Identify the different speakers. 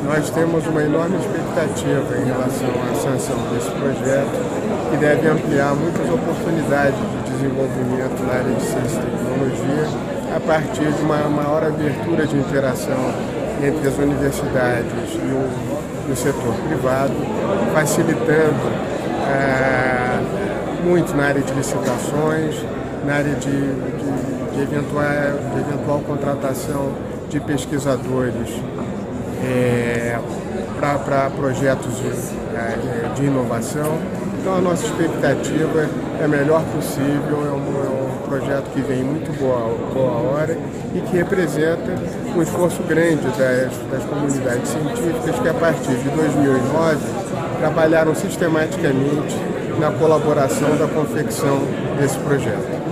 Speaker 1: Nós temos uma enorme expectativa em relação à sanção desse projeto, que deve ampliar muitas oportunidades de desenvolvimento na área de ciência e tecnologia, a partir de uma maior abertura de interação entre as universidades e o setor privado, facilitando muito na área de licitações, na área de eventual contratação de pesquisadores para projetos de inovação. Então a nossa expectativa é a melhor possível, é um projeto que vem muito boa hora e que representa um esforço grande das comunidades científicas que a partir de 2009 trabalharam sistematicamente na colaboração da confecção desse projeto.